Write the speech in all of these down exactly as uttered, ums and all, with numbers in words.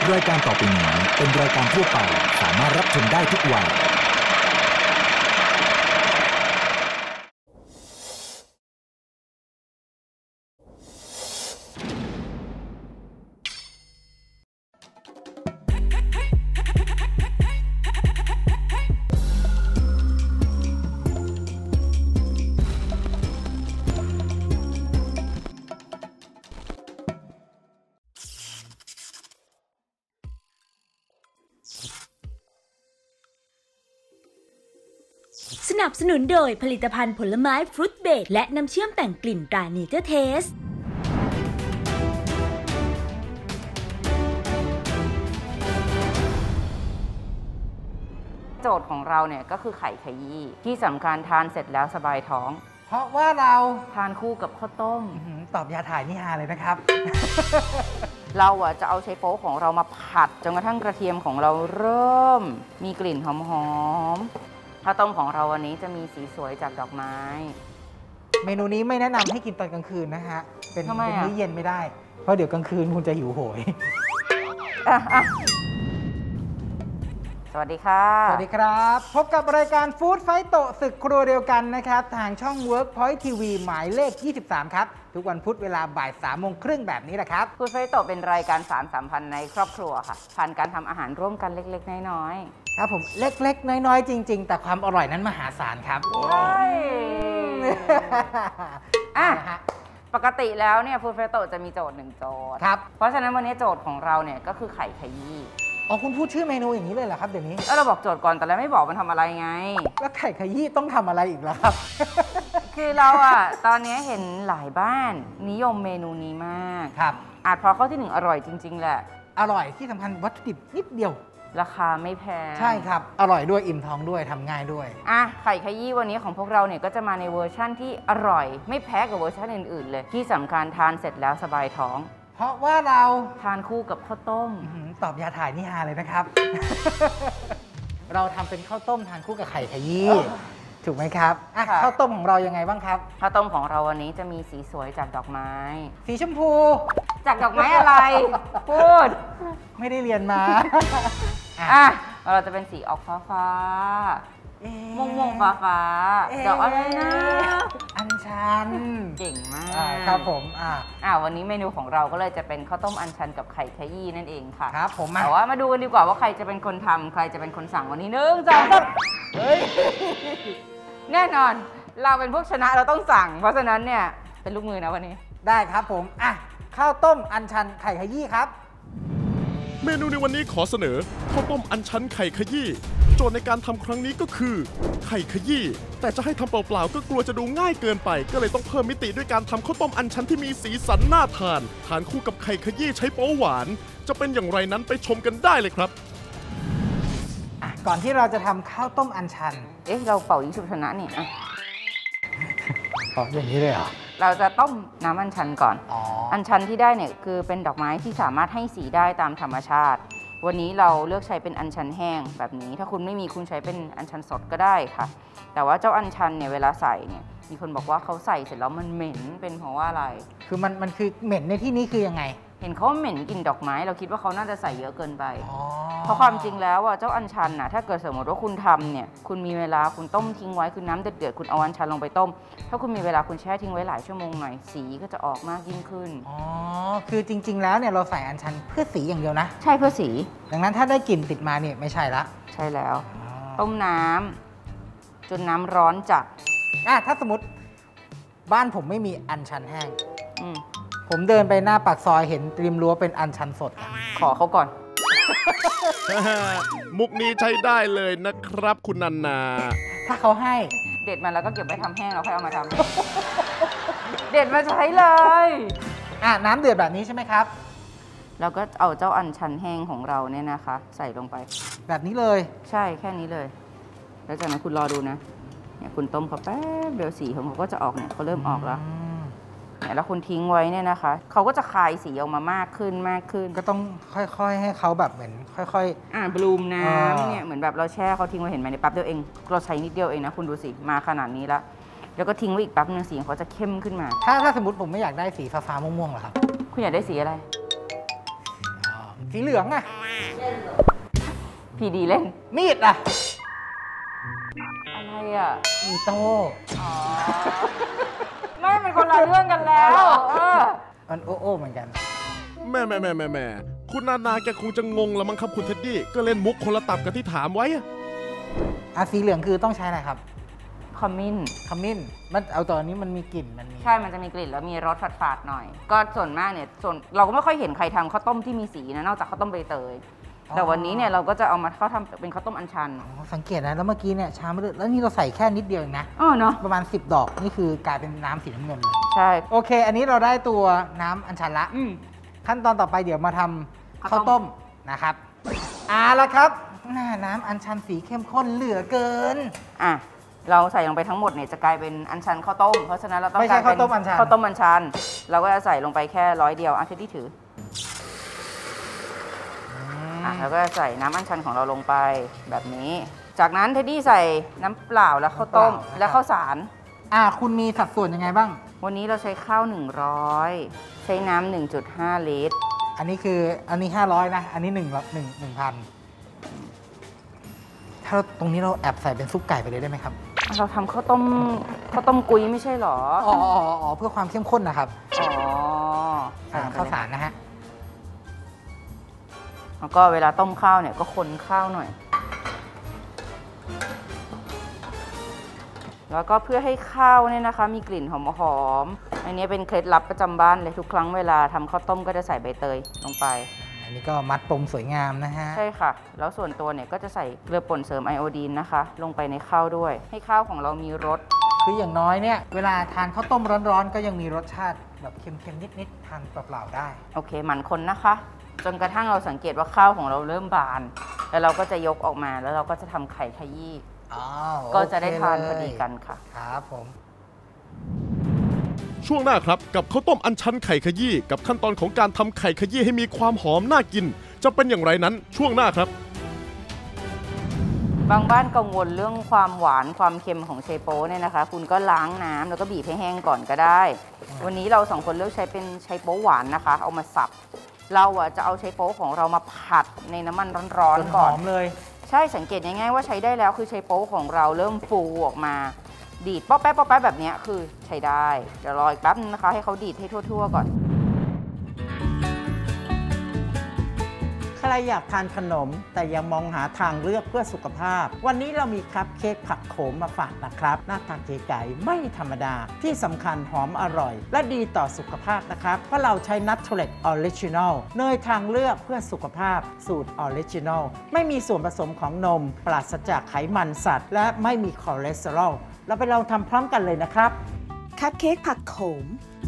รายการต่อไปนี้เป็นรายการทั่วไปสามารถรับชมได้ทุกวัยสนับสนุนโดยผลิตภัณฑ์ผลไม้ฟรุตเบรดและน้ำเชื่อมแต่งกลิ่นตราเนเจอร์เทสโจทย์ของเราเนี่ยก็คือไข่ขยี้ที่สำคัญทานเสร็จแล้วสบายท้องเพราะว่าเราทานคู่กับข้าวต้มตอบยาถ่ายนี่ฮาเลยนะครับเราอ่ะจะเอาไชโป๊ของเรามาผัดจนกระทั่งกระเทียมของเราเริ่มมีกลิ่นหอมๆข้าวต้มของเราวันนี้จะมีสีสวยจากดอกไม้เมนูนี้ไม่แนะนำให้กินตอนกลางคืนนะฮะเป็นเป็นมื้อเย็นไม่ได้เพราะเดี๋ยวกลางคืนคุณจะหิวโหยสวัสดีค่ะสวัสดีครับพบกับรายการฟู้ดไฟโตศึกครัวเดียวกันนะครับทางช่อง Workpoint ที วี หมายเลขยี่สิบสามครับทุกวันพุธเวลาบ่ายสามโมงครึ่งแบบนี้แหละครับฟู้ดไฟโตเป็นรายการสารสัมพันธ์ในครอบครัวค่ะผ่านการทำอาหารร่วมกันเล็กๆน้อยๆครับผมเล็กๆน้อยๆจริงๆแต่ความอร่อยนั้นมหาศาลครับใช่อ่ะปกติแล้วเนี่ยฟู้ดไฟโตจะมีโจทย์หนึ่งโจทย์ครับเพราะฉะนั้นวันนี้โจทย์ของเราเนี่ยก็คือไข่ขยี้อ๋อคุณพูดชื่อเมนูอย่างนี้เลยเหรอครับเดี๋ยวนี้แล้วเราบอกโจทย์ก่อนแต่แล้วไม่บอกมันทำอะไรไงแล้วไข่ขยี้ต้องทำอะไรอีกล่ะครับคือเราอะตอนนี้เห็นหลายบ้านนิยมเมนูนี้มากครับอาจเพราะข้อที่หนึ่งอร่อยจริงๆแหละอร่อยที่สำคัญวัตถุดิบนิดเดียวราคาไม่แพงใช่ครับอร่อยด้วยอิ่มท้องด้วยทำง่ายด้วยอ่ะไข่ขยี้วันนี้ของพวกเราเนี่ยก็จะมาในเวอร์ชั่นที่อร่อยไม่แพ้กับเวอร์ชันอื่นๆเลยที่สำคัญทานเสร็จแล้วสบายท้องเพราะว่าเราทานคู่กับข้าวต้มตอบยาถ่ายนี่ฮาเลยนะครับ เราทำเป็นข้าวต้มทานคู่กับไข่ขยี้ถูกไหมครับข้าวต้มของเรายังไงบ้างครับข้าวต้มของเราวันนี้จะมีสีสวยจากดอกไม้สีชมพูจากดอกไม้อะไรพูดไม่ได้เรียนมาอ่ะเราจะเป็นสีออกฟ้าฟ้าม่วงม่วงฟ้าฟ้าดอกอะไรนะอัญชันเก่งมากครับผมอ่าอ่าวันนี้เมนูของเราก็เลยจะเป็นข้าวต้มอัญชันกับไข่ขยี้นั่นเองค่ะครับผมแต่ว่ามาดูกันดีกว่าว่าใครจะเป็นคนทำใครจะเป็นคนสั่งวันนี้หนึ่งสองสามเฮ้ยแน่นอนเราเป็นพวกชนะเราต้องสั่งเพราะฉะนั้นเนี่ยเป็นลูกมือนะวันนี้ได้ครับผมอ่ะข้าวต้มอัญชันไข่ขยี้ครับเมนูในวันนี้ขอเสนอข้าวต้มอัญชันไข่ขยี้โจทย์ในการทำครั้งนี้ก็คือไข่ขยี้แต่จะให้ทำเปล่าๆก็กลัวจะดูง่ายเกินไปก็เลยต้องเพิ่มมิติด้วยการทำข้าวต้มอัญชันที่มีสีสันน่าทานทานคู่กับไข่ขยี้ใช้โป๊หวานจะเป็นอย่างไรนั้นไปชมกันได้เลยครับก่อนที่เราจะทำข้าวต้มอัญชันเอ๊ะเราเป่ายิงฉุบชนะนี่อ่ะอ๋ออย่างนี้เลยเหรอเราจะต้มน้ำอัญชันก่อนอัญชันที่ได้เนี่ยคือเป็นดอกไม้ที่สามารถให้สีได้ตามธรรมชาติวันนี้เราเลือกใช้เป็นอัญชันแห้งแบบนี้ถ้าคุณไม่มีคุณใช้เป็นอัญชันสดก็ได้ค่ะแต่ว่าเจ้าอัญชันเนี่ยเวลาใส่เนี่ยมีคนบอกว่าเขาใส่เสร็จแล้วมันเหม็นเป็นเพราะว่าอะไรคือมันมันคือเหม็นในที่นี้คือยังไงเห็นเขาเหม็นกลิ่นดอกไม้เราคิดว่าเขาน่าจะใส่เยอะเกินไปเพราะความจริงแล้วอ่ะเจ้าอัญชันน่ะถ้าเกิดสมมติว่าคุณทำเนี่ยคุณมีเวลาคุณต้มทิ้งไว้คือน้ำเดือดๆคุณเอาอัญชันลงไปต้มถ้าคุณมีเวลาคุณแช่ทิ้งไว้หลายชั่วโมงหน่อยสีก็จะออกมากยิ่งขึ้นอ๋อคือจริงๆแล้วเนี่ยเราใส่อัญชันเพื่อสีอย่างเดียวนะใช่เพื่อสีดังนั้นถ้าได้กลิ่นติดมาเนี่ยไม่ใช่ละใช่แล้วต้มน้ำจนน้ำร้อนจัดอ่ะถ้าสมมติบ้านผมไม่มีอัญชันแห้งผมเดินไปหน้าปากซอยเห็นริมรั้วเป็นอัญชันสดขอเขาก่อนมุกนี้ใช้ได้เลยนะครับคุณนันนาถ้าเขาให้เด็ดมาแล้วก็เก็บไว้ทำแห้งแล้วค่อยเอามาทำ เด็ดมาใช้เลยอ่ะน้ำเดือดแบบนี้ใช่ไหมครับแล้วก็เอาเจ้าอัญชันแห้งของเราเนี่ยนะคะใส่ลงไปแบบนี้เลยใช่แค่นี้เลยแล้วจากนั้นคุณรอดูนะเนี่ยคุณต้มเขาแป๊บเดียวสีของเขาก็จะออกเนี่ยเขาเริ่มออกแล้วเนี่ยแล้วคุณทิ้งไว้เนี่ยนะคะเขาก็จะคายสีออกมามากขึ้นมากขึ้นก็ต้องค่อยๆให้เขาแบบเหมือนค่อยๆอ่าบลูมน้ำเนี่ยเหมือนแบบเราแช่เขาทิ้งไว้เห็นไหมในแป๊บเดียวเองเราใช้นิดเดียวเองนะคุณดูสิมาขนาดนี้แล้วแล้วก็ทิ้งไว้อีกแป๊บนึงสีเขาจะเข้มขึ้นมาถ้าถ้าสมมติผมไม่อยากได้สีฟ้าๆม่วงๆหรอครับคุณอยากได้สีอะไรบสีเหลืองอะพีดีเล่นมีดอะอะไรอ่ะอีโต้อ๋อ ไม่เป็นคนละเรื่องกันแล้วเออมันโอ้โอ้เหมือนกันแม่แม่แม่แม่แม่คุณนานาแกคงจะงงแล้วมั้งครับคุณเท็ดดี้ก็เล่นมุกคนละตับกับที่ถามไว้อะอ่ะสีเหลืองคือต้องใช้อะไรครับขมิ้นขมิ้นมันเอาตอนนี้มันมีกลิ่นมันมีใช่มันจะมีกลิ่นแล้วมีรสฝาดๆหน่อย ก็ส่วนมากเนี่ยส่วนเราก็ไม่ค่อยเห็นใครทำข้าวต้มที่มีสีนะนอกจากข้าวต้มใบเตยแต่วันนี้เนี่ยเราก็จะเอามาเข้าทำเป็นข้าวต้มอัญชันอ๋อสังเกตนะแล้วเมื่อกี้เนี่ยชาไม่เลือดแล้วนี่เราใส่แค่นิดเดียวเองนะอ๋อเนาะประมาณสิบดอกนี่คือกลายเป็นน้ำสีน้ำเงินเลยใช่โอเค อันนี้เราได้ตัวน้ำอัญชันละอืมขั้นตอนต่อไปเดี๋ยวมาทำข้าข้าว วต้ต้มมนะครับเอาละครับหน้าน้ำอัญชันสีเข้มข้นเหลือเกินอ่ะเราใส่ลงไปทั้งหมดเนี่ยจะกลายเป็นอัญชันข้าวต้มเพราะฉะนั้นเราต้องไม่ใช่การเป็นข้าวต้มอัญชันข้าวต้มอัญชันเราก็จะใส่ลงไปแค่ร้อยเดียวอ่ะเทดดี้ถืออ่ะแล้วก็จะใส่น้ำอัญชันของเราลงไปแบบนี้ จากนั้นเทดดี้ใส่น้ำเปล่าแล้วข้าวต้มและข้าวสารอ่าคุณมีสัดส่วนยังไงบ้างวันนี้เราใช้ข้าวหนึ่งร้อยใช้น้ำหนึ่งจุดห้า ลิตรอันนี้คืออันนี้ห้าร้อยนะ อันนี้1 1 1 0 0 ถ้าเราตรงนี้เราแอบใส่เป็นซุปไก่ไปเลยได้ไหมครับเราทำข้าวต้มข้าวต้มกุยไม่ใช่หรออ๋ออ๋ออ๋อเพื่อความเข้มข้นนะครับอ๋ออ่าข้าวสารนะฮะแล้วก็เวลาต้มข้าวเนี่ยก็คนข้าวหน่อย แล้วก็เพื่อให้ข้าวเนี่ยนะคะมีกลิ่นหอมๆอันนี้เป็นเคล็ดลับประจำบ้านเลยทุกครั้งเวลาทำข้าวต้มก็จะใส่ใบเตยลงไปอันนี้ก็มัดปมสวยงามนะฮะใช่ค่ะ แล้วส่วนตัวเนี่ยก็จะใส่เกลือป่นเสริมไอโอดีนนะคะ ลงไปในข้าวด้วย ให้ข้าวของเรามีรสคืออย่างน้อยเนี่ยเวลาทานข้าวต้มร้อนๆ ก็ยังมีรสชาติแบบเค็มๆนิดๆทานเปล่าๆได้โอเคหมั่นคนนะคะ จนกระทั่งเราสังเกตว่าข้าวของเราเริ่มบาน แล้วเราก็จะยกออกมาแล้วเราก็จะทำไข่ขยี้อ๋อก็จะได้ทานโเคพอเลยดีกันค่ะครับผมช่วงหน้าครับกับข้าวต้มอัญชันไข่ขยี้กับขั้นตอนของการทำไข่ขยี้ให้มีความหอมน่ากิน จะเป็นอย่างไรนั้นช่วงหน้าครับบางบ้านกังวลเรื่องความหวานความเค็มของเชโป๊เนี่ยนะคะ คุณก็ล้างน้ำแล้วก็บีบให้แห้งก่อนก็ได้ วันนี้เราสองคนเลือกใช้เป็นไชโป๊หวานนะคะ เอามาสับ เราอ่ะจะเอาไชโป๊ของเรามาผัดในน้ำมันร้อนจนๆหก่ออน มเลยใช่สังเกตง่ายๆว่าใช้ได้แล้วคือไชโป๊ของเราเริ่มฟูออกมา ดีดป๊อปแป๊บป๊อปแป๊บแบบนี้คือใช้ได้เดี๋ยวรออีกแป๊บนึงนะคะให้เขาดีดให้ทั่วๆก่อนใครอยากทานขนมแต่ยังมองหาทางเลือกเพื่อสุขภาพ วันนี้เรามีคัพเค้กผักโขมมาฝากนะครับ หน้าตาเก๋ๆไม่ธรรมดาที่สำคัญหอมอร่อย และดีต่อสุขภาพนะครับ เพราะเราใช้นัทเทเลตออริจินอลเนยทางเลือกเพื่อสุขภาพสูตรออริจินอลไม่มีส่วนผสมของนม ปราศจากไขมันสัตว์ และไม่มีคอเลสเตอรอลเราไปลองทำพร้อมกันเลยนะครับคัพเค้กผักโขม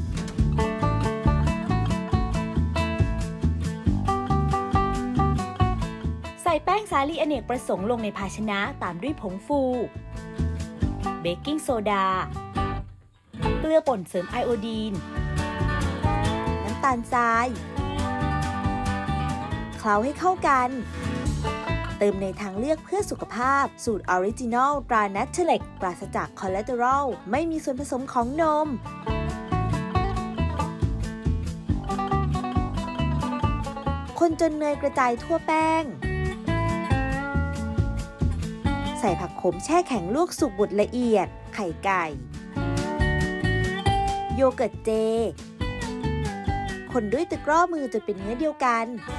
ใส่แป้งสาลีอเนกประสงค์ลงในภาชนะตามด้วยผงฟู เบกกิ้งโซดา เกลือป่นเสริมไอโอดีน น้ำตาลทราย เคล้าให้เข้ากัน เติมในทางเลือกเพื่อสุขภาพสูตรออริจินอลตรานัทเทเล็กปราศจากคอเลสเตอรอลไม่มีส่วนผสมของนม คนจนเนยกระจายทั่วแป้งใส่ผักขมแช่แข็งลวกสุกบดละเอียด ไข่ไก่ โยเกิร์ตเจ คนด้วยตะกร้อมือจนเป็นเนื้อเดียวกัน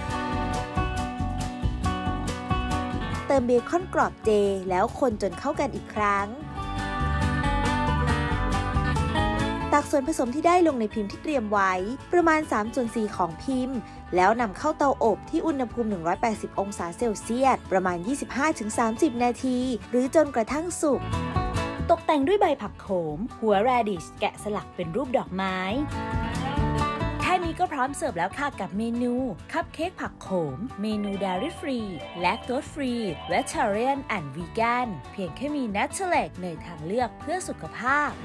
เติมเบคอนกรอบเจแล้วคนจนเข้ากันอีกครั้ง ตักส่วนผสมที่ได้ลงในพิมพ์ที่เตรียมไว้ประมาณสามส่วนสี่ของพิมพ์แล้วนำเข้าเตาอบที่อุณหภูมิหนึ่งร้อยแปดสิบองศาเซลเซียสประมาณ ยี่สิบห้าถึงสามสิบ นาทีหรือจนกระทั่งสุกตกแต่งด้วยใบผักโขมหัวแรดิชแกะสลักเป็นรูปดอกไม้แค่นี้ก็พร้อมเสิร์ฟแล้วค่ะกับเมนูคัพเค้กผักโขมเมนู Dairy Free Lactose Free Vegetarian and Vegan เพียงแค่มีนัทเทเลตเนยทางเลือกเพื่อสุขภาพ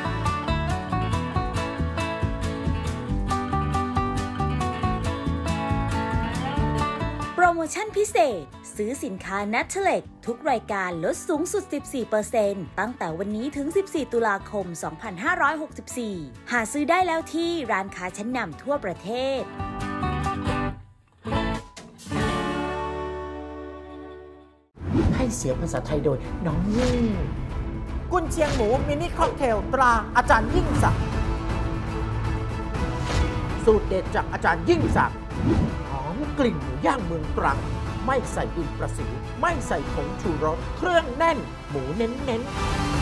โปรโมชั่นพิเศษซื้อสินค้า นัทเทเลต ทุกรายการลดสูงสุด สิบสี่เปอร์เซ็นต์ ตั้งแต่วันนี้ถึง สิบสี่ ตุลาคม สองพันห้าร้อยหกสิบสี่ หาซื้อได้แล้วที่ร้านค้าชั้นนำทั่วประเทศให้เสียงภาษาไทยโดยน้องยิ่งกุนเชียงหมูมินิค็อกเทลตราอาจารย์ยิ่งศักดิ์สูตรเด็ดจากอาจารย์ยิ่งศักดิ์หอมกลิ่นหมูย่างเมืองตรังไม่ใส่ดินประสิวไม่ใส่ผงชูรสเครื่องแน่นหมูเน้นๆ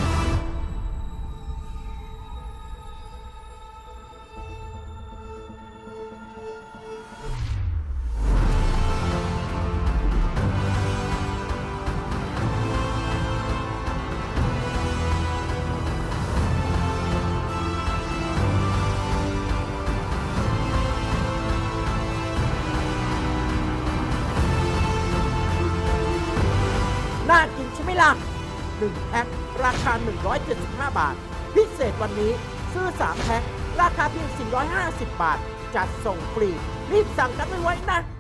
น่ากินใช่ไหมล่ะหนึ่งแพ็คราคาหนึ่งร้อยเจ็ดสิบห้าบาทพิเศษวันนี้ซื้อสามแพ็คราคาเพียงสี่ร้อยห้าสิบบาทจัดส่งฟรีรีบสั่งกันไว้ไว้นะ